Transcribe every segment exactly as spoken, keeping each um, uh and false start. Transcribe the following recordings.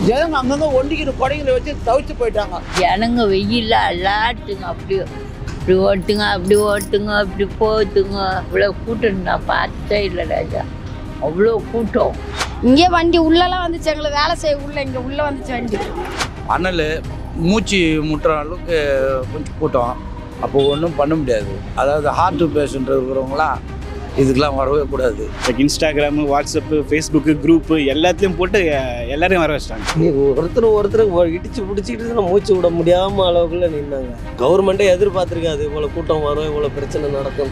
ஜனங்க அங்கங்கே ஒண்டிக்கிற கொடைகளை வச்சு தவிச்சு போயிட்டாங்க. ஜனங்க வெயில்ல அல்லாட்டுங்க, அப்படி இப்படி ஓட்டுங்க, அப்படி ஓட்டுங்க, அப்படி போத்துங்க. இவ்வளோ கூட்டம் நான் பார்த்தே இல்லை ராஜா, அவ்வளோ கூட்டம். இங்கே வண்டி உள்ளெல்லாம் வந்துச்சு, எங்களை வேலை செய்ய உள்ள இங்கே உள்ளே வந்துச்சு வண்டி. அனல் மூச்சு முட்டுற அளவுக்கு கொஞ்சம் கூட்டம். அப்போ ஒன்றும் பண்ண முடியாது. அதாவது ஹார்ட் பேஷண்ட் இருக்கிறவங்களாம் இதுக்கெலாம் வரவே கூடாது. இன்ஸ்டாகிராமு, வாட்ஸ்அப்பு, ஃபேஸ்புக்கு, குரூப்பு எல்லாத்தையும் போட்டு எல்லாரையும் வர வச்சிட்டாங்க. ஒருத்தர் ஒருத்தர் இடிச்சு பிடிச்சிக்கிட்டு மூச்சு விட முடியாமல் அளவுக்குள்ள நின்னாங்க. கவர்மெண்ட்டே எதிர்பார்த்துருக்காது இவ்வளோ கூட்டம் வரும், இவ்வளோ பிரச்சனை நடக்கும்.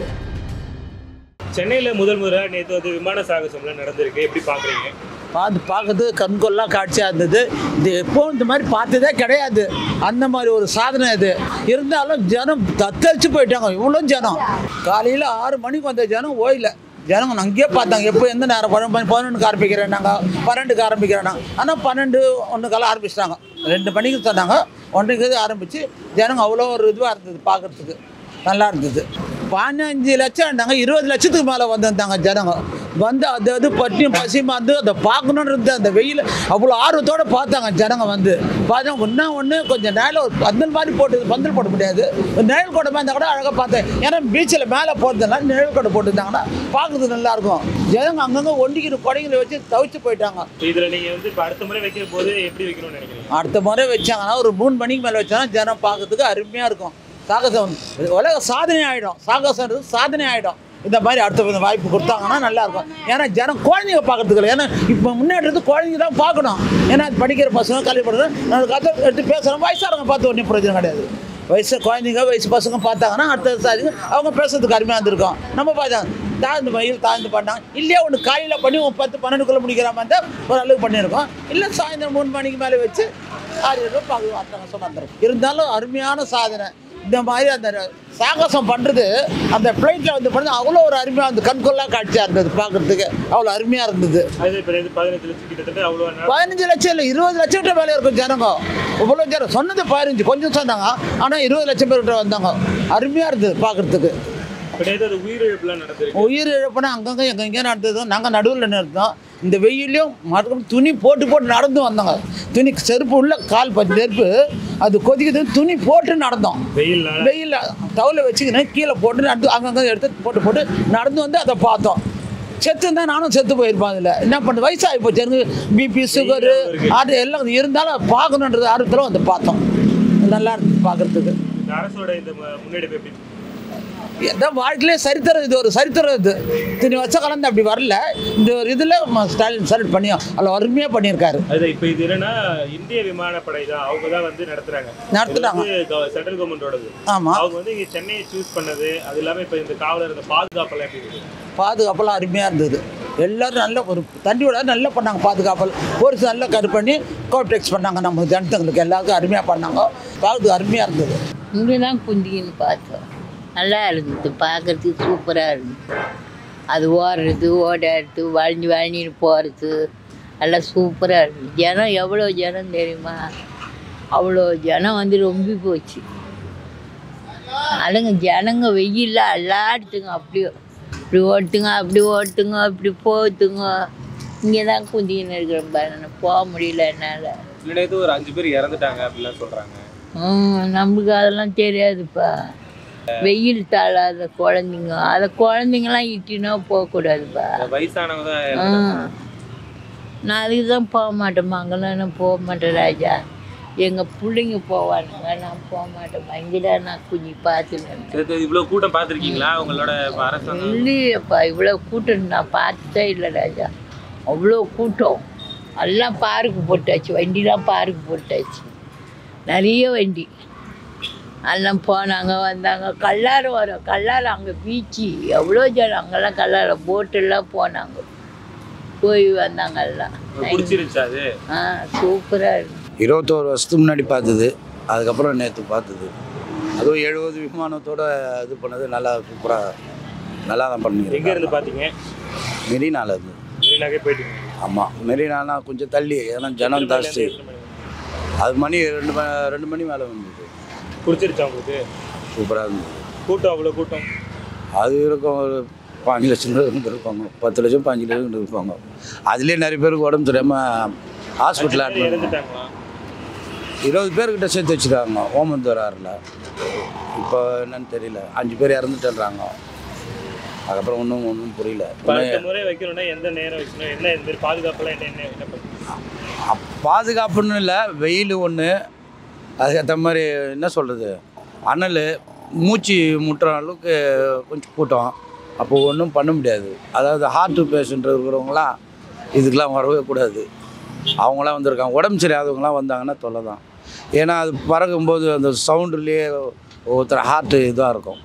சென்னையில் முதல் முறையாக நேற்று வந்து விமான சாகசம்லாம் நடந்திருக்கு, எப்படி பார்க்குறீங்க? பார்த்து பார்க்கறது கண்கொள்ளா காட்சியாக இருந்தது. இது எப்போ இந்த மாதிரி பார்த்ததே கிடையாது. அந்த மாதிரி ஒரு சாதனை இது. இருந்தாலும் ஜனம் தத்தளிச்சு போயிட்டாங்க. இவ்வளோ ஜனம் காலையில் ஆறு மணிக்கு வந்த ஜனம் ஓயில ஜனங்க அங்கேயே பார்த்தாங்க. எப்போ எந்த நேரம் பன்னெண்டு பதினொன்றுக்கு ஆரம்பிக்கிறேன் நாங்கள், பன்னெண்டுக்கு ஆரம்பிக்கிறேன் நாங்கள். ஆனால் பன்னெண்டு ஒன்றுக்கெல்லாம் ஆரம்பிச்சிட்டாங்க. ரெண்டு மணிக்கு சொன்னாங்க, ஒன்றைக்கு ஆரம்பித்து ஜனங்க அவ்வளோ ஒரு இதுவாக இருந்தது, பார்க்குறதுக்கு நல்லா இருந்தது. பதினஞ்சு லட்சம் இருந்தாங்க, இருபது லட்சத்துக்கு மேலே வந்திருந்தாங்க ஜனங்க. வந்து அது அது பட்டியும் பசியுமா வந்து அதை பார்க்கணுன்றது அந்த வெயில் அவ்வளோ ஆர்வத்தோடு பார்த்தாங்க ஜனங்க. வந்து பார்த்தா ஒன்றா ஒன்று கொஞ்சம் நேரில் ஒரு பந்தல் மாதிரி போட்டு, பந்தல் போட முடியாது, ஒரு நிழல் கோடை மாதிரி இருந்தால் கூட அழகாக பார்த்தேன். ஏன்னா பீச்சில் மேலே போகிறதுனால நிழல் கோடை போட்டுருந்தாங்கன்னா பார்க்குறது நல்லாயிருக்கும். ஜனங்க அங்கங்கே ஒண்டிக்கிற கொடைகளை வச்சு தவிச்சு போயிட்டாங்க. இதில் நீங்கள் வந்து இப்போ அடுத்த முறை வைக்கிற போது எப்படி வைக்கணும்னு நினைக்கிறீங்க? அடுத்த முறை வச்சாங்கன்னா ஒரு மூணு மணிக்கு மேலே வச்சாங்கன்னா ஜனம் பார்க்கறதுக்கு அருமையாக இருக்கும். சாகசம் உலக சாதனை ஆகிடும். சாகசம்ன்றது சாதனை ஆகிடும். இந்த மாதிரி அடுத்த வாய்ப்பு கொடுத்தாங்கன்னா நல்லாயிருக்கும். ஏன்னா ஜனம் குழந்தைங்க பார்க்கறதுக்கு இல்லை. ஏன்னா இப்போ முன்னேற்றது குழந்தைங்க தான் பார்க்கணும். ஏன்னா படிக்கிற பசங்க கல்வி படுறது நான் கதை எடுத்து பேசுகிறோம். வயசானவங்க பார்த்து ஒன்றும் பிரயோஜனம் கிடையாது. வயசு குழந்தைங்க வயசு பசங்க பார்த்தாங்கன்னா அடுத்த சாதிங்க அவங்க பேசுறதுக்கு அருமையாக இருந்திருக்கும். நம்ம பார்த்தாங்க தாழ்ந்து மயில் தாழ்ந்து பண்ணாங்க இல்லையா, ஒன்று காலையில் பண்ணி ஒரு பத்து பன்னெண்டுக்குள்ளே முடிக்கிற மாதிரி தான் ஒரு அளவுக்கு பண்ணியிருக்கோம். இல்லை சாயந்தரம் மூணு மணிக்கு மேலே வச்சு ஆறு ரூபாய் பார்க்க அத்தனை சொன்னாங்க. இருந்தாலும் அருமையான சாதனை. இந்த மாதிரி அந்த சாகசம் பண்ணுறது அந்த ஃப்ளைட்டில் வந்து பண்ணது அவ்வளோ ஒரு அருமையாக அந்த கண்கொள்ளா காட்சியாக இருந்தது. பார்க்குறதுக்கு அவ்வளோ அருமையாக இருந்தது. பதினஞ்சு லட்சம் கிட்டத்தட்ட அவ்வளோ பதினஞ்சு லட்சம் இல்லை, இருபது லட்சம் கிட்ட வேலை இருக்கும் ஜனங்க. இவ்வளோ ஜனம் சொன்னது பதினஞ்சு கொஞ்சம் சொன்னாங்க, ஆனால் இருபது லட்சம் பேர்கிட்ட வந்தாங்க. அருமையாக இருந்தது பார்க்குறதுக்கு. உயிரிழப்புலாம் நடந்தது. உயிரிழப்புனா அங்கங்கே எங்கே எங்கேயும் நடந்தது. நாங்கள் நடுவில் நிறுத்தோம். இந்த வெயிலையும் மறுபடியும் துணி போட்டு போட்டு நடந்து வந்தாங்க. துணி செருப்பு உள்ள கால் பத்து நெருப்பு அது கொதிக்குது, துணி போட்டு நடந்தோம். வெயில் வெயில் தவளை வச்சுக்கினேன் கீழே போட்டு நடந்து அங்கங்கே எடுத்து போட்டு போட்டு நடந்து வந்து அதை பார்த்தோம். செத்து இருந்தால் நானும் செத்து போயிருப்பேன். அதில் என்ன பண்ணுறது, வயசாகி போச்சு எனக்கு. பிபி சுகரு அது எல்லாம் இருந்தாலும் பார்க்கணுன்றது ஆர்வத்தில் வந்து பார்த்தோம். நல்லா இருந்தது பார்க்குறதுக்கு. அரசோட இந்த முன்னெடுப்பு எப்படி? எந்த வாழ்க்கையிலே சரித்திரம். இது ஒரு சரித்திரம். இது இத்தனை வருஷம் கலந்து அப்படி வரல. இந்த ஒரு இதில் ஸ்டாலின் செலக்ட் பண்ணி அதில் அருமையாக பண்ணியிருக்காரு. அது இப்போ இது என்னன்னா இந்திய விமானப்படை தான் அவங்க தான் வந்து நடத்துகிறாங்க நடத்துகிறாங்க சென்ட்ரல் கவர்மெண்டோடது. ஆமாம், அவங்க வந்து இங்கே சென்னையை சூஸ் பண்ணது. அது இல்லாமல் இப்போ இந்த காவலர் இந்த பாதுகாப்பெல்லாம் எப்படி இருக்குது? பாதுகாப்பெல்லாம் அருமையாக இருந்தது. எல்லோரும் நல்ல ஒரு தண்ணியோட நல்லா பண்ணாங்க. பாதுகாப்பல் போலீஸ் நல்லா கரு பண்ணி கோப்டெக்ஸ் பண்ணாங்க. நம்ம ஜனத்தங்களுக்கு எல்லாருக்கும் அருமையாக பண்ணாங்க. பார்த்து அருமையாக இருந்தது. இங்கே தான் குந்தின்னு பார்த்தோம். நல்லா இருந்தது, பார்க்குறதுக்கு சூப்பராக இருந்தது. அது ஓடுறது ஓடாடுறது வளைஞ்சு வளைஞ்சின்னு போகிறது நல்லா சூப்பராக இருந்தது. ஜனம் எவ்வளோ ஜனம் தெரியுமா, அவ்வளோ ஜனம் வந்து ரொம்ப போச்சு. அதுங்க ஜனங்க வெயில்ல அல்லாடுத்துங்க, அப்படியோ இப்படி ஓட்டுங்க அப்படி ஓட்டுங்க அப்படி போத்துங்க. இங்கே தான் குந்தின்னு இருக்கிறேன் பாரு, போக முடியல என்னால். நேற்று ஒரு அஞ்சு பேர் இறந்துட்டாங்க அப்படிலாம் சொல்கிறாங்க. ம் நம்மளுக்கு அதெல்லாம் தெரியாதுப்பா. வெயில் தாழாத குழந்தைங்க, அதை குழந்தைங்களாம் இட்டினா போகக்கூடாதுப்பா. வயசானவங்க நான் அதுக்கு தான் போக மாட்டேம்மா. அங்கெல்லாம் நான் போக மாட்டேன் ராஜா. எங்கள் பிள்ளைங்க போவானுங்க, நான் போக மாட்டேம்மா. இங்கேதான் நான் கொஞ்சம் பார்த்துன்னு. இவ்வளோ கூட்டம் பார்த்துருக்கீங்களா உங்களோட அரசாங்கம்? இல்லையப்பா, இவ்வளோ கூட்டம் நான் பார்த்ததே இல்லை ராஜா. அவ்வளோ கூட்டம். எல்லாம் பார்க்கு போட்டாச்சு, வண்டிலாம் பார்க்கு போட்டாச்சு, நிறைய வண்டி எல்லாம் போனாங்க வந்தாங்க. கல்லாரம் வரும், கல்லாரம் அங்கே பீச்சு எவ்வளோ ஜனம். அங்கெல்லாம் கல்லாரம் போட்டெல்லாம் போனாங்க, போய் வந்தாங்க எல்லாம். ஆ சூப்பராக இருக்கு. இருபத்தோரு வருஷத்துக்கு முன்னாடி பார்த்தது, அதுக்கப்புறம் நேற்று பார்த்தது. அதுவும் எழுபது விமானத்தோடு இது பண்ணது நல்லா சூப்பராக நல்லா தான் பண்ணுங்க. எங்கே இருந்து பார்த்தீங்க? மெரினால இருந்து. மெரினாக்கே போயிட்டு? ஆமாம், மெரினானா கொஞ்சம் தள்ளி, ஏன்னா ஜனம் ஜாஸ்தி. அது மணி ரெண்டு மணி ரெண்டு மணி மேலே வந்தது. பிடிச்சிருச்சா உங்களுக்கு? சூப்பராக இருந்தது. கூட்டம் அவ்வளோ கூட்டம்? அது இருக்கும், ஒரு பாஞ்சு லட்சம் பேர் இருப்பாங்க, பத்து லட்சம் பாஞ்சு லட்சம் இருப்பாங்க. அதுலேயே நிறைய பேருக்கு உடம்பு தெரியாமல் ஹாஸ்பிட்டலில் இறந்துட்டாங்களா? இருபது பேர்கிட்ட சேர்த்து வச்சுருக்காங்க ஓமந்தூராரில். இப்போ என்னன்னு தெரியல, அஞ்சு பேர் இறந்துட்டுன்றாங்க. அதுக்கப்புறம் ஒன்றும் ஒன்றும் புரியல. அடுத்த முறை வைக்கணும்னா எந்த நேரம் வைக்கணும், என்ன இந்த மாதிரி பாதுகாப்பெல்லாம் என்ன என்ன என்ன பண்ணுறது? பாதுகாப்புன்னு இல்லை, வெயில் ஒன்று, அதுக்கேற்ற மாதிரி என்ன சொல்கிறது, அனல் மூச்சு முட்டுற அளவுக்கு கொஞ்சம் கூட்டம். அப்போ ஒன்றும் பண்ண முடியாது. அதாவது ஹார்ட் பேஷண்ட் இருக்கிறவங்களாம் இதுக்கெலாம் வரவே கூடாது. அவங்களாம் வந்திருக்காங்க, உடம்பு சரியாதவங்களாம் வந்தாங்கன்னா தொல்லை தான். ஏன்னா அது பறக்கும்போது அந்த சவுண்டுலேயே ஒருத்தர் ஹார்ட்டு இதாக இருக்கும்.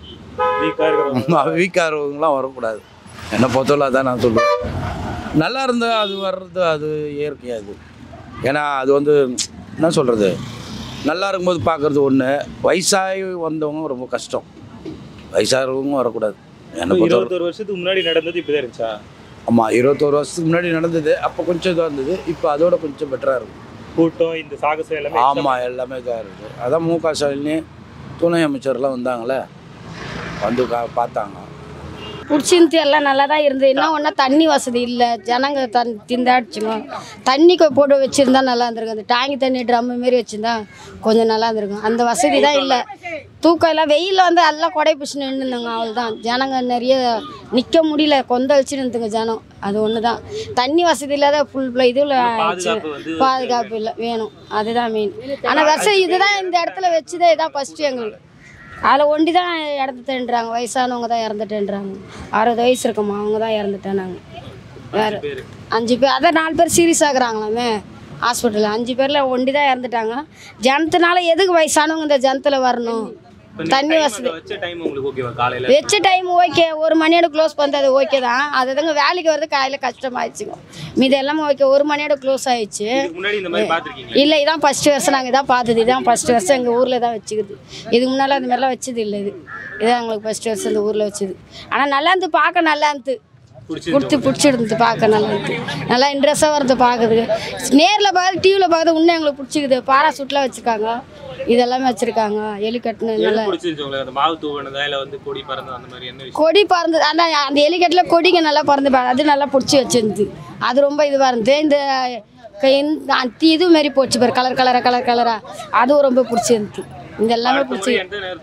வீக்காக இருக்கிறவங்களாம் வரக்கூடாது. என்னை பொறுத்தவரை அதான் நான் சொல்லுவேன். நல்லா இருந்தால் அது வர்றது அது இயற்கையாது. ஏன்னா அது வந்து என்ன சொல்கிறது, நல்லா இருக்கும்போது பார்க்குறது ஒன்று, வயசாகி வந்தவங்க ரொம்ப கஷ்டம். வயசாகிறவங்க வரக்கூடாது. என்ன இருபத்தொரு வருஷத்துக்கு முன்னாடி நடந்தது இப்படி தான் இருந்துச்சா? ஆமாம், இருபத்தோரு வருஷத்துக்கு முன்னாடி நடந்தது. அப்போ கொஞ்சம் இதாக இருந்தது, இப்போ அதோட கொஞ்சம் பெட்டராக இருக்கும். கூட்டம் இந்த சாகசம் எல்லாமே. ஆமாம், எல்லாமே இதாக இருக்குது. அதான் மு க ஸ்டாலினி துணை அமைச்சர்லாம் வந்தாங்களே, வந்து கா பார்த்தாங்க. பிடிச்சிருந்து எல்லாம் நல்லா தான் இருந்தது. இன்னும் ஒன்றா தண்ணி வசதி இல்லை, ஜனங்க தன் திண்டாடிச்சுங்க. தண்ணி போட்டு வச்சுருந்தா நல்லா இருந்திருக்கும். அந்த டேங்கி தண்ணி ட்ரம்மு மாரி வச்சுருந்தா கொஞ்சம் நல்லா இருந்திருக்கும். அந்த வசதி தான் இல்லை. தூக்கம் எல்லாம் வெயிலில் வந்து எல்லாம் கொடை பிடிச்சி நின்றுந்தாங்க. அவள் தான் ஜனங்க நிறைய நிற்க முடியல, கொந்தளிச்சு நின்றுங்க ஜனம். அது ஒன்று தான். தண்ணி வசதி இல்லாத ஃபுல் இதில் ஆயிடுச்சு. பாதுகாப்பு இல்லை, வேணும். அதுதான் மெயின். ஆனால் வருஷம் இதுதான் இந்த இடத்துல வச்சுதான் இதான் ஃபஸ்ட்டு எங்களுக்கு. அதில் ஒண்டி தான் இறந்துட்டேன்றாங்க. வயசானவங்க தான் இறந்துட்டேன்றாங்க. அறுபது வயசு இருக்கோமா, அவங்க தான் இறந்துட்டேனாங்க. வேறு அஞ்சு பேர், அதான் நாலு பேர் சீரியஸ் ஆகுறாங்களாமே ஹாஸ்பிட்டலில். அஞ்சு பேரில் ஒண்டி தான் இறந்துட்டாங்க. ஜனத்தினால எதுக்கு வயசானவங்க இந்த ஜனத்தில் வரணும்? தண்ணி வசதி வச்ச டைம் ஓகே, ஒரு மணியோட க்ளோஸ் பண்ணுறது ஓகே தான். அது தாங்க வேலைக்கு வரது காலையில் கஷ்டமாயிடுச்சுங்க. மீது எல்லாமே ஓகே, ஒரு மணியோட க்ளோஸ் ஆயிடுச்சு. இல்லை, இதான் ஃபஸ்ட்டு வருஷம் நாங்கள் இதான் பார்த்தது. இதான் ஃபஸ்ட்டு வருஷம் எங்கள் ஊரில் தான் வச்சுக்குது. இதுக்கு முன்னால் அந்த மாதிரிலாம் வச்சது இல்லை. இது இதான் எங்களுக்கு ஃபஸ்ட்டு வருஷம் இந்த ஊரில் வச்சுது. ஆனால் நல்லா இருந்து பார்க்க நல்லா இருந்து பிடிச்சி பிடிச்சிருந்து பார்க்க நல்லா இருந்து நல்லா இன்ட்ரெஸ்டாக வருது பார்க்குது. நேரில் பார்த்து டிவியில் பார்த்து இன்னும் எங்களுக்கு பிடிச்சிக்குது. பாராசூட்லாம் வச்சுருக்காங்க, இதெல்லாமே வச்சுருக்காங்க. எலி கட்டுன்னு நல்லா கொடி பறந்து. ஆனால் அந்த எலிக்கட்டில் கொடிங்க நல்லா பறந்து அது நல்லா பிடிச்சி வச்சிருந்து. அது ரொம்ப இதுவாக இருந்து. இந்த இது மாரி போச்சு பாரு, கலர் கலராக கலர் கலராக, அதுவும் ரொம்ப பிடிச்சிருந்து. இந்த எல்லாமே பிடிச்சி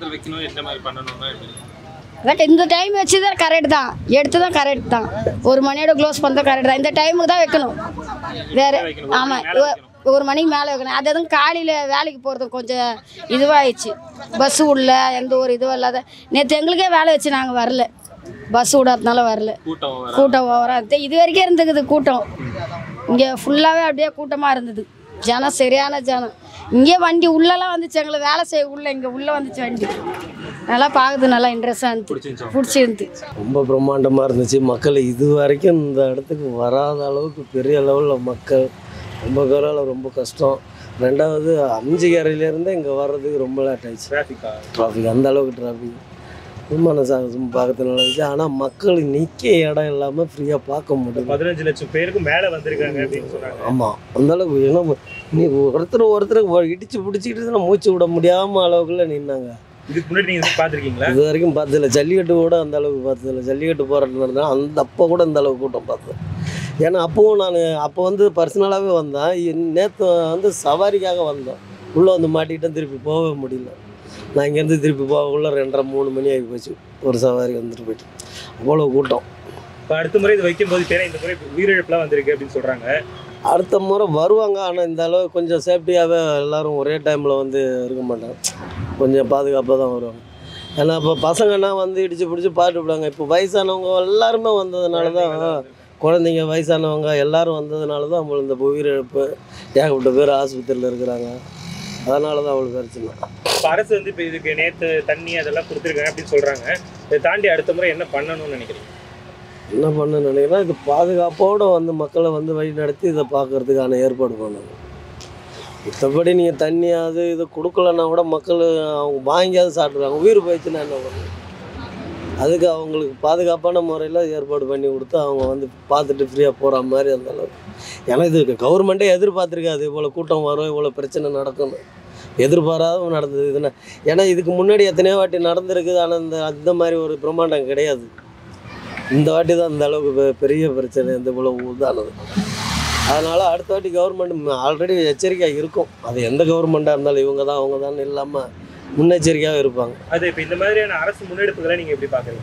பட் இந்த டைம் வச்சு தான் கரெக்ட் தான், எடுத்து தான் கரெக்ட் தான். ஒரு மணியோட க்ளோஸ் பண்ண கரெக்ட் தான். இந்த டைமுக்கு தான் வைக்கணும். வேறு ஆமாம், ஒரு மணிக்கு மேலே வைக்கணும். அது எதுவும் காலையில் வேலைக்கு போகிறது கொஞ்சம் இதுவாகிடுச்சு. பஸ்ஸு உள்ள எந்த ஒரு இதுவும் இல்லாத. நேற்று எங்களுக்கே வேலை வச்சு நாங்கள் வரல, பஸ் விடாதனால வரல. கூட்டம் ஓவராக இருந்தது. இது வரைக்கும் இருந்துக்குது கூட்டம். இங்கே ஃபுல்லாகவே அப்படியே கூட்டமாக இருந்தது. ஜனம் சரியான ஜனம். இங்கே வண்டி உள்ளெல்லாம் வந்துச்சு, எங்களை வேலை செய்ய உள்ள இங்கே உள்ளே வந்துச்சு வண்டி. நல்லா பார்க்குது, நல்லா இன்ட்ரெஸ்டாக இருந்து பிடிச்சிருந்து. ரொம்ப பிரம்மாண்டமாக இருந்துச்சு. மக்கள் இது வரைக்கும் இந்த இடத்துக்கு வராத அளவுக்கு பெரிய லெவலில் மக்கள் ரொம்ப பேரால் ரொம்ப கஷ்டம். ரெண்டாவது அம்ஜிகரையிலேருந்து இங்கே வர்றதுக்கு ரொம்ப லேட் ஆயிடுச்சு. டிராஃபிக்கா டிராஃபிக் அந்த அளவுக்கு டிராஃபிக். விமான சாகசம் பார்க்கறது நல்லா இருந்துச்சு. ஆனால் மக்கள் நிற்க இடம் இல்லாமல் ஃப்ரீயாக பார்க்க முடியும். பதினஞ்சு லட்சம் பேருக்கு மேலே வந்திருக்காங்க அப்படின்னு சொன்னாங்க. ஆமாம், அந்த அளவுக்கு. ஏன்னா நீ ஒருத்தர் ஒருத்தர் இடிச்சு பிடிச்சிக்கிட்டு மூச்சு விட முடியாமல் அளவுக்குள்ள நின்னாங்க. இதுக்கு முன்னாடி நீங்கள் பார்த்துருக்கீங்களா? இது வரைக்கும் பார்த்ததில்ல. ஜல்லிக்கட்டு கூட அந்த அளவுக்கு பார்த்ததில்ல. ஜல்லிக்கட்டு போராட்டம் நடந்தால் அந்த அப்போ கூட அந்த அளவுக்கு கூட்டம் பார்த்தேன். ஏன்னா அப்போவும் நான் அப்போ வந்து பர்சனலாகவே வந்தேன். நேற்று வந்து சவாரிக்காக வந்தேன். உள்ளே வந்து மாட்டிக்கிட்டேன், திருப்பி போகவே முடியல. நான் இங்கேருந்து திருப்பி போகக்குள்ள ரெண்டரை மூணு மணி ஆகி போச்சு. ஒரு சவாரி வந்துட்டு போயிட்டு அவ்வளோ கூட்டம். இப்போ அடுத்த முறை இது வைக்கும்போது பேர இந்த முறை உயிரிழப்புலாம் வந்திருக்கு அப்படின்னு சொல்கிறாங்க. அடுத்த முறை வருவாங்க, ஆனால் இந்த அளவு கொஞ்சம் சேஃப்டியாகவே எல்லோரும் ஒரே டைமில் வந்து இருக்க மாட்டாங்க. கொஞ்சம் பாதுகாப்பாக தான் வருவாங்க. ஏன்னா இப்போ பசங்கன்னா வந்து இடிச்சு பிடிச்சி பாட்டு விடுவாங்க. இப்போ வயசானவங்க எல்லாருமே வந்ததுனால தான், குழந்தைங்க வயசானவங்க எல்லோரும் வந்ததுனால தான் அவங்களுக்கு இந்த உயிரிழப்பு ஏகப்பட்ட பேர் ஆஸ்பத்திரியில் இருக்கிறாங்க. அதனால தான் அவங்களுக்கு பிரச்சனை. இப்போ அரசு வந்து இப்போ இதுக்கு நேற்று தண்ணி அதெல்லாம் கொடுத்துருக்காங்க அப்படின்னு சொல்கிறாங்க. இதை தாண்டி அடுத்த முறை என்ன பண்ணணும்னு நினைக்கிறீங்க? என்ன பண்ண நினைக்கிறேன், இது பாதுகாப்போடு வந்து மக்களை வந்து வழி நடத்தி இதை பார்க்குறதுக்கான ஏற்பாடு பண்ணணும். மற்றபடி நீங்கள் தண்ணியாவது இது கொடுக்கலன்னா கூட மக்கள் அவங்க வாங்கியாவது சாப்பிட்றாங்க. உயிர் போயிடுச்சுன்னா என்ன பண்ணணும்? அதுக்கு அவங்களுக்கு பாதுகாப்பான முறையில் ஏற்பாடு பண்ணி கொடுத்து அவங்க வந்து பார்த்துட்டு ஃப்ரீயாக போகிற மாதிரி அந்த அளவுக்கு. ஏன்னா இது கவர்மெண்ட்டே எதிர்பார்த்துருக்காது இவ்வளோ கூட்டம் வரும், இவ்வளோ பிரச்சனை நடக்கணும். எதிர்பாராத நடந்தது இதுன்னா. ஏன்னா இதுக்கு முன்னாடி எத்தனையோ வாட்டி நடந்திருக்குது. ஆனால் இந்த அந்த மாதிரி ஒரு பிரம்மாண்டம் கிடையாது. இந்த வாட்டி தான் இந்த அளவுக்கு பெரிய பிரச்சனை இந்த இவ்வளோ இதானது. அதனால் அடுத்த வாட்டி கவர்மெண்ட் ஆல்ரெடி எச்சரிக்கையாக இருக்கும். அது எந்த கவர்மெண்ட்டாக இருந்தாலும் இவங்க தான் அவங்க தான் இல்லாமல் முன்னெச்சரிக்கையாக இருப்பாங்க. அது இப்போ இந்த மாதிரியான அரசு முன்னெடுப்புகளை நீங்கள் எப்படி பார்க்குறீங்க?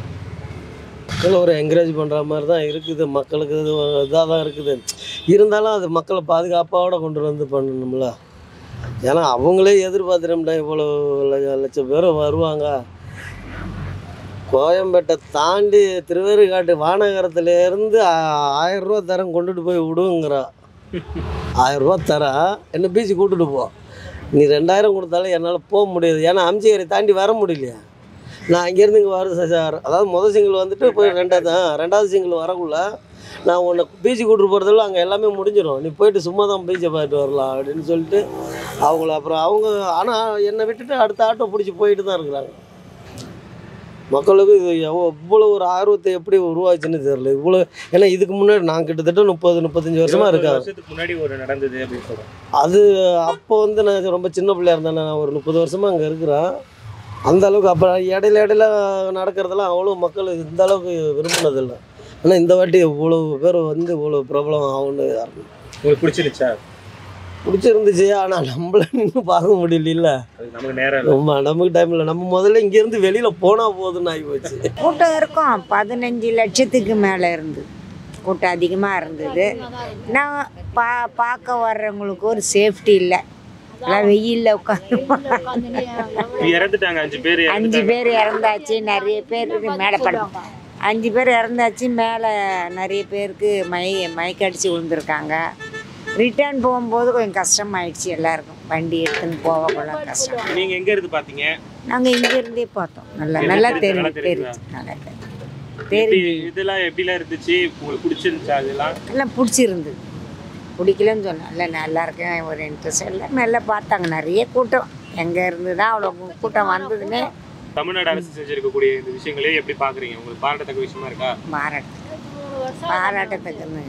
மக்கள் ஒரு என்கரேஜ் பண்ணுற மாதிரி தான் இருக்குது. மக்களுக்கு இது இதாக தான் இருக்குது. இருந்தாலும் அது மக்களை பாதுகாப்பாவோட கொண்டு வந்து பண்ணணும்ல. ஏன்னா அவங்களே எதிர்பார்த்துட்டோம்னா இவ்வளோ லட்சம் பேர் வருவாங்க. கோயம்பேட்டை தாண்டி திருவேறுகாட்டு வானகரத்துலேருந்து ஆயிரரூவா தரம் கொண்டுட்டு போய் விடுங்கிறா. ஆயிரரூவா தரேன் என்ன பீச்சு கூட்டுட்டு போ, நீ ரெண்டாயிரம் கொடுத்தாலும் என்னால் போக முடியாது. ஏன்னா அம்ஜிகரை தாண்டி வர முடியலையா. நான் அங்கேருந்து இங்கே வர சார், அதாவது முதல் சிங்கிள் வந்துட்டு போய் ரெண்டாவது ரெண்டாவது சிங்கிள் வரக்குள்ள நான் உன்னை பீச்சு கூப்பிட்டு போகிறதில்ல அங்கே எல்லாமே முடிஞ்சிடும், நீ போயிட்டு சும்மா தான் பீச்சை பார்த்துட்டு வரலாம் அப்படின்னு சொல்லிட்டு அவங்கள அப்புறம் அவங்க ஆனால் என்னை விட்டுட்டு அடுத்த ஆட்டோ பிடிச்சி போயிட்டு தான் இருக்கிறாங்க. மக்களுக்கு இது எவ்வளோ இவ்வளோ ஒரு ஆர்வத்தை எப்படி உருவாச்சுன்னு தெரியல. இவ்வளோ ஏன்னா இதுக்கு முன்னாடி நான் கிட்டத்தட்ட முப்பது முப்பத்தஞ்சு வருஷமாக இருக்காது. முன்னாடி ஒரு நடந்தது அப்படின்னு சொல்கிறேன். அது அப்போ வந்து நான் ரொம்ப சின்ன பிள்ளையா இருந்தேன். நான் ஒரு முப்பது வருஷமாக அங்கே இருக்கிறேன். அந்த அளவுக்கு அப்போ இடையில இடையில நடக்கிறதெல்லாம் அவ்வளோ மக்கள் இந்த அளவுக்கு விரும்பினதில்லை. ஆனால் இந்த வாட்டி இவ்வளோ பேர் வந்து இவ்வளோ பிரபலம் ஆகுன்னு யாரும் உங்களுக்கு பிடிச்சிருச்சா? பிடிச்சிருந்துச்சு. ஆனால் நம்மள இன்னும் பார்க்க முடியல. நமக்கு நேரம் ரொம்ப நமக்கு டைம் இல்லை. நம்ம முதல்ல இங்கேருந்து வெளியில் போனால் போதுன்னு ஆகி போச்சு. கூட்டம் இருக்கும். பதினஞ்சு லட்சத்துக்கு மேலே இருந்து கூட்டம் அதிகமாக இருந்தது. நான் பா பார்க்க வர்றவங்களுக்கு ஒரு சேஃப்டி இல்லை. எல்லாம் வெயிலில் உட்காந்து இறந்துட்டாங்க. அஞ்சு பேர் அஞ்சு பேர் இறந்தாச்சு. நிறைய பேருக்கு மேலே படம் அஞ்சு பேர் இறந்தாச்சு. மேலே நிறைய பேருக்கு மை மயக்கடிச்சு விழுந்துருக்காங்க. ரிட்டர்ன் போகும்போது கொஞ்சம் கஷ்டமாயிடுச்சு எல்லாருக்கும். வண்டி எடுத்துன்னு போகக்குள்ள கஷ்டம். நீங்கள் எங்கே இருந்து பார்த்தீங்க? நாங்கள் இங்கேருந்தே பார்த்தோம். நல்லா நல்லா தெரியும் தெரிஞ்சு நல்லா தெரியும். இதெல்லாம் எப்படிலாம் இருந்துச்சு? உங்களுக்கு பிடிச்சிருந்துச்சா? அதெல்லாம் எல்லாம் பிடிச்சிருந்தது. பிடிக்கலன்னு சொன்னேன். இல்லை நல்லா இருக்கேன் ஒரு இன்ட்ரெஸ்ட். எல்லாம் நல்லா பார்த்தாங்க. நிறைய கூட்டம். எங்கே இருந்து தான் அவ்வளோ கூட்டம் வந்ததுன்னே. தமிழ்நாடு அரசு செஞ்சிருக்கக்கூடிய இந்த விஷயங்களே எப்படி பார்க்குறீங்க? உங்களுக்கு பாராட்டத்தக்க விஷயமா இருக்கா? பாராட்டு பாராட்டத்தக்கன்னு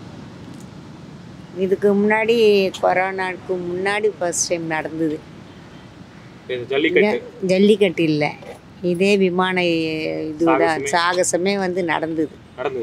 இதுக்கு முன்னாடி கொரோனாவுக்கு முன்னாடி ஃபர்ஸ்ட் டைம் நடந்தது ஜல்லிக்கட்டு. ஜல்லிக்கட்டு இல்லை, இதே விமான இதுதான் சாகசமே வந்து நடந்தது.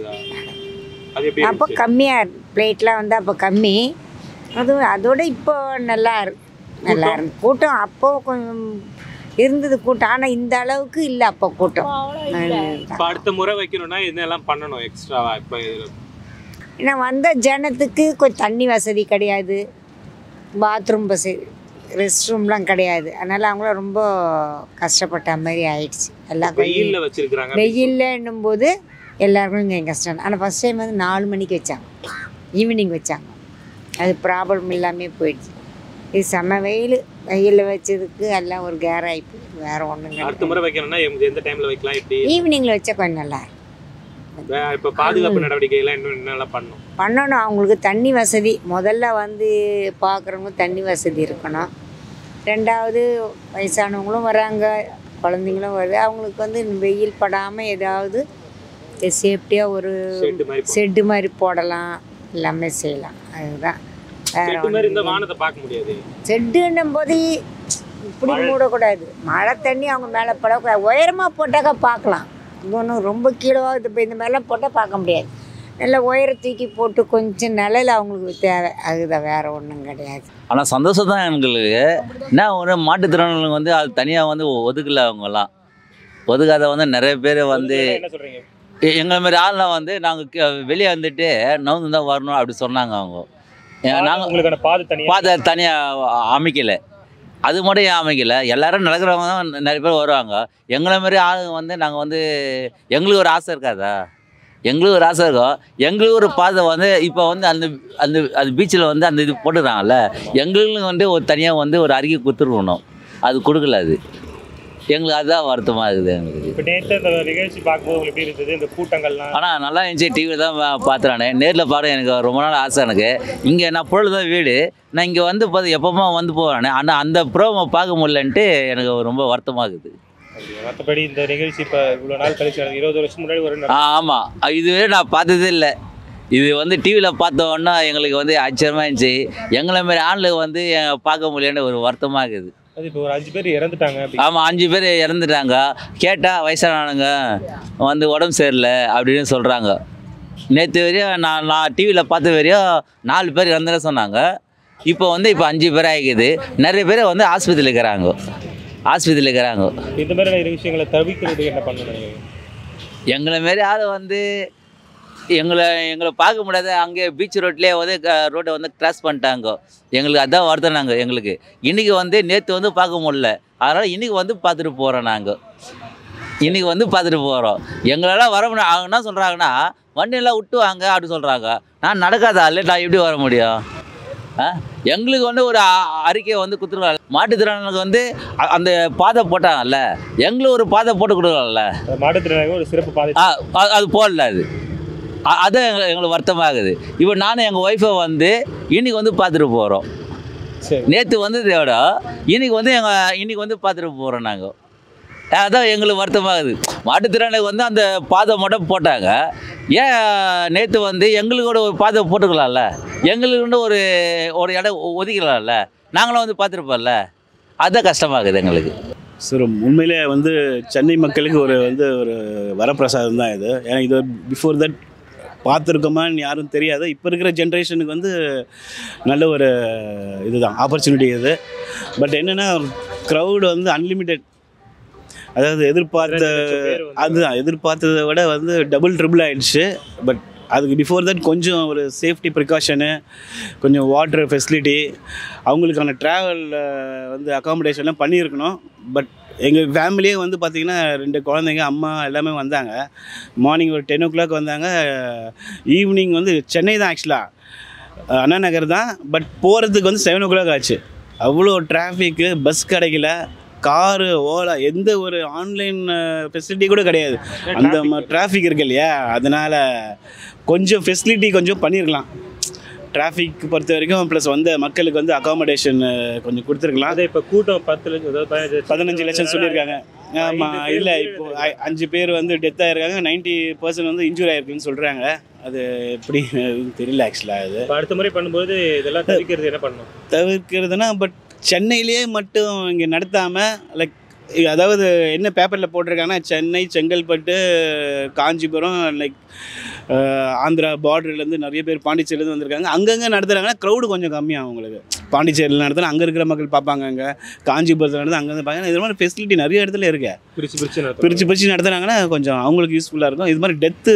அப்போ கம்மியாக பிளேட்லாம் வந்து அப்போ கம்மி. அதுவும் அதோட இப்போ நல்லா இருக்கு. நல்லா இருந்து கூட்டம் அப்போ கொஞ்சம் இருந்தது கூட்டம். ஆனால் இந்த அளவுக்கு இல்லை அப்போ கூட்டம். அடுத்த முறை வைக்கணும்னா என்னெல்லாம் பண்ணணும் எக்ஸ்ட்ராவா? இப்போ ஏன்னா வந்த ஜனத்துக்கு கொஞ்சம் தண்ணி வசதி கிடையாது, பாத்ரூம் வசதி, ரெஸ்ட் ரூம்லாம் கிடையாது. அதனால் அவங்களும் ரொம்ப கஷ்டப்பட்ட மாதிரி ஆயிடுச்சு. எல்லாம் வெயிலில் வச்சுருக்குறாங்க. வெயில்லன்னும் போது எல்லாருக்கும் இங்கே கஷ்டம். ஆனால் ஃபஸ்ட் டைம் வந்து நாலு மணிக்கு வச்சாங்க, ஈவினிங் வச்சாங்க. அது ப்ராப்ளம் இல்லாமல் போயிடுச்சு. இது செம்ம வெயில். வெயிலில் வச்சதுக்கு எல்லாம் ஒரு கேர் ஆகிப்பு. வேறு ஒன்றும் அடுத்த முறை வைக்கணும்னா எந்த டைமில் வைக்கலாம்? எப்படி? ஈவினிங்கில் வச்சா கொஞ்சம் நல்லா இருக்கும். இப்போ பாதுகாப்பு நடவடிக்கைகள்லாம் இன்னும் என்னெல்லாம் பண்ணணும் பண்ணணும் அவங்களுக்கு தண்ணி வசதி முதல்ல வந்து பார்க்குறவங்க தண்ணி வசதி இருக்கணும். ரெண்டாவது வயசானவங்களும் வராங்க, குழந்தைங்களும் வருது. அவங்களுக்கு வந்து வெயில் படாமல் ஏதாவது சேஃப்டியாக ஒரு ஷெட்டு மாதிரி போடலாம், எல்லாமே செய்யலாம். அதுதான். ஷெட்டுன்னும் போது இப்படி மூடக்கூடாது. மழை தண்ணி அவங்க மேலே படக்கூடாது. உயரமாக போட்டாக்கா பார்க்கலாம். இன்னொன்று ரொம்ப கீழவாக இது இப்போ இந்த மாதிரிலாம் போட்டால் பார்க்க முடியாது. நல்லா உயர தூக்கி போட்டு கொஞ்சம் நிலையில் அவங்களுக்கு தேவை. அதுதான், வேறு ஒன்றும் கிடையாது. ஆனால் சந்தோஷம் தான் எங்களுக்கு. என்ன ஒரு மாற்றுத்திறனாளிகள் வந்து அது தனியாக வந்து ஒதுக்கலை. அவங்கெல்லாம் ஒதுக்காத வந்து நிறைய பேர் வந்து எங்களை மாதிரி ஆள்லாம் வந்து நாங்கள் வெளியே வந்துட்டு நவுந்து தான் வரணும் அப்படி சொன்னாங்க. அவங்க நாங்கள் பாதை தனியாக அமைக்கலை. அது மட்டும் ஏன் அமைக்கலை, எல்லோரும் நடக்கிறவங்க தான் நிறைய பேர் வருவாங்க. எங்களை மாதிரி ஆளுங்க வந்து நாங்கள் வந்து எங்களுக்கு ஒரு ஆசை இருக்காதா? எங்களுக்கு ஒரு ஆசை இருக்கும். எங்களுக்கு ஒரு பாதை வந்து இப்போ வந்து அந்த அந்த அந்த பீச்சில் வந்து அந்த இது போட்டுக்கிறாங்கல்ல, எங்களுக்கு வந்து ஒரு தனியாக வந்து ஒரு அறிக்கை கொடுத்துருக்கணும். அது கொடுக்கல. அது எங்களுக்கு அதுதான் வருத்தமாக இருக்குது எங்களுக்கு. இப்போ நேற்று இந்த நிகழ்ச்சி பார்க்கும்போது உங்களுக்கு எப்படி இருந்தது? இந்த கூட்டங்கள்லாம் ஆனால் நல்லா இருந்துச்சு. டிவியில் தான் பார்த்துறானே, நேரில் பாரு. எனக்கு ரொம்ப நாள் ஆசை. எனக்கு இங்கே நான் பொழுது தான் வீடு. நான் இங்கே வந்து பார்த்து எப்போமா வந்து போகிறானே, ஆனால் அந்த ப்ரோமோ பார்க்க முடியலன்ட்டு எனக்கு ரொம்ப வருத்தமாக இருக்குது. மற்றபடி இந்த நிகழ்ச்சி இப்போ இவ்வளோ நாள் கழிச்சு இருபது வருஷம் முன்னாடி ஒரு ஆமாம், இதுவே நான் பார்த்ததே இல்லை. இது வந்து டிவியில் பார்த்தோன்னா எங்களுக்கு வந்து ஆச்சரியமாக இருந்துச்சு. எங்களை மாதிரி ஆண்களுக்கு வந்து பார்க்க முடியலன்னு ஒரு வருத்தமாக இருக்குது. இப்போ ஒரு அஞ்சு பேர் இறந்துட்டாங்க. ஆமாம், அஞ்சு பேர் இறந்துட்டாங்க. கேட்டால் வயசானவனுங்க வந்து உடம்பு சரியில்லை அப்படின்னு சொல்கிறாங்க. நேற்று வரையும் நான் நான் டிவியில் பார்த்த வரையும் நாலு பேர் இறந்துன்னு சொன்னாங்க. இப்போ வந்து இப்போ அஞ்சு பேர் ஆகிக்குது. நிறைய பேர் வந்து ஆஸ்பத்திரியில் இருக்கிறாங்க ஆஸ்பத்திரியில் இருக்கிறாங்க இந்த மாதிரி விஷயங்களை தவிர்க்கிறது என்ன பண்ணணும்? எங்களை மாரி ஆள் வந்து எங்களை எங்களை பார்க்க முடியாது. அங்கே பீச் ரோட்லேயே வந்து ரோட்டை வந்து கிராஸ் பண்ணிட்டாங்க. எங்களுக்கு அதான் வருத்தம். நாங்கள் எங்களுக்கு இன்றைக்கி வந்து நேற்று வந்து பார்க்க முடியல. அதனால் இன்றைக்கி வந்து பார்த்துட்டு போகிறோம். நாங்கள் இன்றைக்கி வந்து பார்த்துட்டு போகிறோம். எங்களெல்லாம் வர முடியும். அவங்க என்ன சொல்கிறாங்கன்னா வண்டியெல்லாம் விட்டு வாங்க அப்படி சொல்கிறாங்க. நான் நடக்காத ஆள், நான் எப்படி வர முடியும்? ஆ எங்களுக்கு வந்து ஒரு அறிக்கையை வந்து கொடுத்துருவாங்க. மாற்றுத்திறனாளிகளுக்கு வந்து அந்த பாதை போட்டாங்கல்ல, எங்களுக்கு ஒரு பாதை போட்டு கொடுக்கலாம்ல. மாற்றுத்திறனாளிகள் ஒரு சிறப்பு பாதை அது போடல. அது அதான் எங்களுக்கு எங்களுக்கு வருத்தமாகுது. இப்போ நானும் எங்கள் ஒய்ஃபை வந்து இன்றைக்கி வந்து பார்த்துட்டு போகிறோம். நேற்று வந்ததோட இன்றைக்கி வந்து எங்கள் இன்றைக்கி வந்து பார்த்துட்டு போகிறோம். நாங்கள் அதான் எங்களுக்கு வருத்தமாகுது. மாற்றுத்திறனாளிகளுக்கு வந்து அந்த பாதை மட்டும் போட்டாங்க. ஏன் நேற்று வந்து எங்களுக்கு கூட ஒரு பாதை போட்டுக்கலாம்ல, எங்களுக்கு ஒரு ஒரு இடம் ஒதுக்கலாம்ல, நாங்களும் வந்து பார்த்துருப்போம்ல. அதுதான் கஷ்டமாகுது எங்களுக்கு. சார் உண்மையிலே வந்து சென்னை மக்களுக்கு ஒரு வந்து ஒரு வரப்பிரசாதம் தான் இது. ஏன்னா இது பிஃபோர் தட் பார்த்துருக்கோமான்னு யாரும் தெரியாது. இப்போ இருக்கிற ஜென்ரேஷனுக்கு வந்து நல்ல ஒரு இதுதான் ஆப்பர்ச்சுனிட்டி இது. பட் என்னென்னா க்ரௌடு வந்து அன்லிமிட்டெட். அதாவது எதிர்பார்த்த அதுதான் எதிர்பார்த்ததை விட வந்து டபுள் ட்ரிபிள் ஆகிடுச்சு. பட் அதுக்கு பிஃபோர் தட் கொஞ்சம் ஒரு சேஃப்டி ப்ரிகாஷனு, கொஞ்சம் வாட்டர் ஃபெசிலிட்டி, அவங்களுக்கான ட்ராவல் வந்து அக்காமடேஷன்லாம் பண்ணியிருக்கணும். பட் எங்கள் ஃபேமிலியே வந்து பார்த்திங்கன்னா ரெண்டு குழந்தைங்க, அம்மா எல்லாமே வந்தாங்க. மார்னிங் ஒரு டென் ஓ கிளாக் வந்தாங்க. ஈவினிங் வந்து சென்னை தான், ஆக்சுவலாக அண்ணா நகர் தான். பட் போகிறதுக்கு வந்து செவன் ஓ கிளாக் ஆச்சு. அவ்வளோ டிராஃபிக்கு, பஸ் கிடைக்கல, காரு, ஓலா, எந்த ஒரு ஆன்லைன் ஃபெசிலிட்டி கூட கிடையாது. அந்த டிராஃபிக் இருக்கு இல்லையா, அதனால் கொஞ்சம் ஃபெசிலிட்டி கொஞ்சம் பண்ணியிருக்கலாம். டிராஃபிக் பொறுத்த வரைக்கும் ப்ளஸ் வந்து மக்களுக்கு வந்து அக்காமடேஷன் கொஞ்சம் கொடுத்துருக்கலாம். அதே இப்போ கூட்டம் பத்து லட்சம் பதினஞ்சு லட்சம் சொல்லியிருக்காங்க. ஆமாம், இல்லை இப்போது அஞ்சு பேர் வந்து டெத் ஆகிருக்காங்க, நைன்ட்டி பர்சன்ட் வந்து இன்ஜூரி ஆகிருக்குன்னு சொல்கிறாங்க. அது எப்படி தெரியல ஆக்சுவலாக. அது அடுத்த முறை பண்ணும்போது இதெல்லாம் தவிர்க்கிறது என்ன பண்ணணும்? தவிர்க்கிறதுனா பட் சென்னையிலேயே மட்டும் இங்கே நடத்தாமல், லைக் அதாவது என்ன பேப்பரில் போட்டிருக்காங்கன்னா சென்னை, செங்கல்பட்டு, காஞ்சிபுரம், லைக் ஆந்திரா பார்டர்லேருந்து நிறைய பேர் பாண்டிச்சேரியிலேருந்து வந்திருக்காங்க. அங்கங்கே நடத்துகிறாங்கன்னா க்ரௌடு கொஞ்சம் கம்மியாகும் உங்களுக்கு. பாண்டிச்சேரியில் நடத்தினா அங்கே இருக்கிற மக்கள் பார்ப்பாங்க, அங்கே காஞ்சிபுரத்தில் நடந்து அங்கே வந்து பார்ப்பாங்க. இது மாதிரி ஃபெசிலிட்டி நிறைய இடத்துல இருக்கு. பிரிச்சு பிரிச்சு பிரிச்சு பிரிச்சு நடத்துனாங்கன்னா கொஞ்சம் அவங்களுக்கு யூஸ்ஃபுல்லாக இருக்கும். இது மாதிரி டெத்து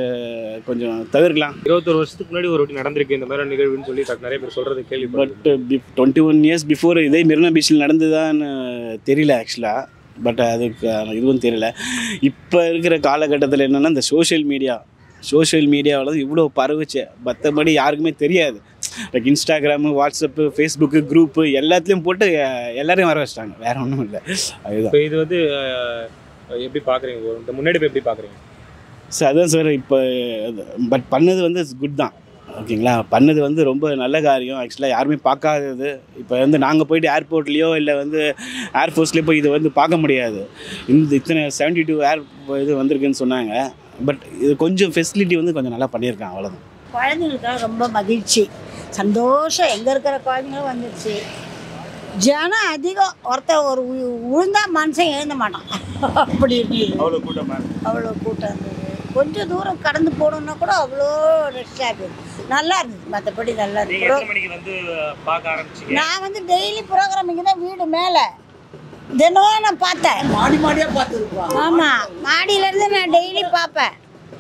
கொஞ்சம் தவிர்க்கலாம். இருபத்தொரு வருஷத்துக்கு முன்னாடி ஒரு வாட்டி நடந்திருக்கு இந்த மாதிரி நிகழ்வுன்னு சொல்லி நிறைய பேர் சொல்கிறது கேள்வி. But twenty one years before இதே மெரினா பீச்சில் நடந்ததான்னு தெரியல ஆக்சுவலாக. பட் அதுக்கு இதுவும் தெரியல. இப்போ இருக்கிற காலகட்டத்தில் என்னென்னா இந்த சோஷியல் மீடியா சோஷியல் மீடியாவில் இவ்வளோ பரவுச்சு, மற்றபடி யாருக்குமே தெரியாது. Like Instagram, WhatsApp, Facebook, group எல்லாத்துலேயும் போட்டு எல்லாரையும் வர வச்சிட்டாங்க. வேறு ஒன்றும் இல்லை. அதுதான் இது வந்து எப்படி பார்க்குறீங்க, இந்த முன்னாடி எப்படி பார்க்குறீங்க சார்? அதான் சார் இப்போ பட் பண்ணது வந்து குட் தான், ஓகேங்களா. பண்ணது வந்து ரொம்ப நல்ல காரியம். ஆக்சுவலாக யாருமே பார்க்காதது. இப்போ வந்து நாங்கள் போய்ட்டு ஏர்போர்ட்லேயோ இல்லை வந்து ஏர்ஃபோர்ஸ்லேயோ போய் இது வந்து பார்க்க முடியாது. இந்த இத்தனை செவன்ட்டி டூ ஏர் இது வந்திருக்குன்னு சொன்னாங்க. பட் இது கொஞ்சம் ஃபெசிலிட்டி வந்து கொஞ்சம் நல்லா பண்ணியிருக்காங்க, அவ்வளோதான். குழந்தைங்களுக்காக ரொம்ப மகிழ்ச்சி, சந்தோஷம். எங்கே இருக்கிற குழந்தைங்களும் வந்துடுச்சு. ஜனம் அதிகம். ஒருத்தர் ஒரு உழுந்தா மனுஷன் எழுந்த மாட்டான், அப்படி இருந்தது. அவ்வளோ கூட்டம் அவ்வளோ கூட்டம் இருந்தது. கொஞ்சம் தூரம் கடந்து போகணுன்னா கூட அவ்வளோ ரெஸ்டாக இருந்தது. நல்லா இருந்தது. மற்றபடி நல்லா இருந்தது. நான் வந்து டெய்லி ப்ரோக்ராம் இங்கே தான், வீடு மேலே தினம் நான் பார்த்தேன். மாடி மாடியாக பார்த்துருப்போம். ஆமாம், மாடியிலேருந்து நான் டெய்லி பார்ப்பேன்.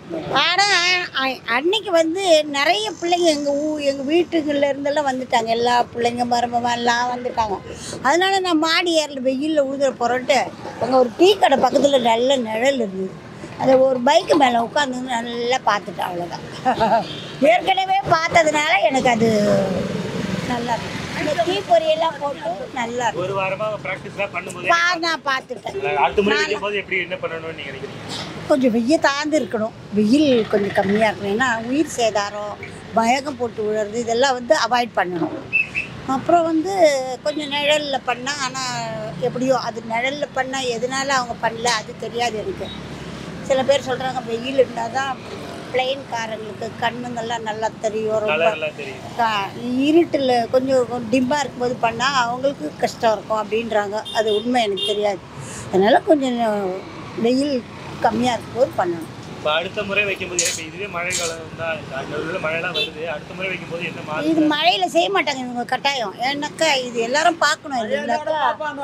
ஆனால் அன்னைக்கு வந்து நிறைய பிள்ளைங்க எங்கள் ஊ எங்கள் வீட்டுகளில் இருந்தெல்லாம் வந்துட்டாங்க. எல்லா பிள்ளைங்க மருமவன் எல்லாம் வந்துட்டாங்க. அதனால நான் மாடி ஏறல, வெயிலில் உழுதுற போகிறோன்ட்டு அங்கே ஒரு டீ கடை பக்கத்தில் நல்ல நிழல் இருந்தது. அதை ஒரு பைக்கு மேலே உட்காந்து நல்லா பார்த்துட்டேன், அவ்வளோதான். ஏற்கனவே பார்த்ததுனால எனக்கு அது நல்லா இருக்கும். அந்த டீ பொரியெல்லாம் போட்டு நல்லா இருக்கும். ஒரு வாரமாக ப்ராக்டிஸ்லாம் பண்ணும்போது நான் பார்த்துட்டேன். எப்படி என்ன பண்ணணும்னு நீங்கள் நினைக்கிறீங்க? கொஞ்சம் வெயில் தாழ்ந்து இருக்கணும், வெயில் கொஞ்சம் கம்மியாக இருக்கணும். ஏன்னா உயிர் சேதாரம், பயகம் போட்டு விழுறது இதெல்லாம் வந்து அவாய்ட் பண்ணணும். அப்புறம் வந்து கொஞ்சம் நிழலில் பண்ணால், ஆனால் எப்படியோ அது நிழலில் பண்ணால் எதனால அவங்க பண்ணல அது தெரியாது எனக்கு. சில பேர் சொல்கிறாங்க வெயில் இருந்தால் தான் பிளெயின்காரங்களுக்கு கண்ணுங்கள்லாம் நல்லா தெரியும், ரொம்ப இருட்டில் கொஞ்சம் டிம்பாக இருக்கும்போது பண்ணால் அவங்களுக்கு கஷ்டம் இருக்கும் அப்படின்றாங்க. அது உண்மை எனக்கு தெரியாது. அதனால் கொஞ்சம் வெயில் கம்மியாக இருக்கும்போது பண்ணணும். இப்போ அடுத்த முறை வைக்கும்போது இப்போ இதுவே மழை காலம் தான், அந்த மழைலாம் வருது, அடுத்த முறை வைக்கும்போது என்ன மாறும்? இது மழையில செய்ய மாட்டாங்க இவங்க கட்டாயம். ஏன்னாக்கா இது எல்லாரும் பார்க்கணும். இது இல்லைனாக்கா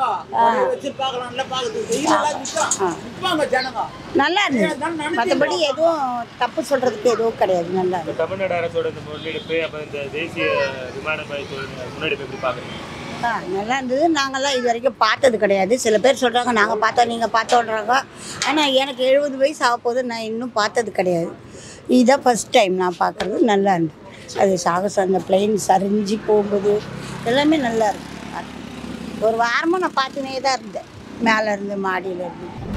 நல்லா இருந்தது. மற்றபடி எதுவும் தப்பு சொல்றதுக்கு எதுவும் கிடையாது. நல்லா இப்போ தமிழ்நாடு அரசோட இந்த முன்னெடுப்பு, அப்போ இந்த தேசிய விமானப்படை முன்னெடுப்பு எப்படி பார்க்குறீங்க? ஆ நல்லா இருந்தது. நாங்கள்லாம் இது வரைக்கும் பார்த்தது கிடையாது. சில பேர் சொல்கிறாங்க நாங்கள் பார்த்தோம் நீங்கள் பார்த்தோன்றாங்க. ஆனால் எனக்கு எழுபது வயசு ஆக போது நான் இன்னும் பார்த்தது கிடையாது. இதுதான் ஃபஸ்ட் டைம் நான் பார்க்குறது. நல்லா இருந்தது. அது சாகசம், அந்த பிளெயின் சரிஞ்சு போகும்போது எல்லாமே நல்லா இருக்கும். ஒரு வாரமாக நான் பார்த்துனே தான் இருந்தேன், மேலே இருந்து மாடியில் இருந்து.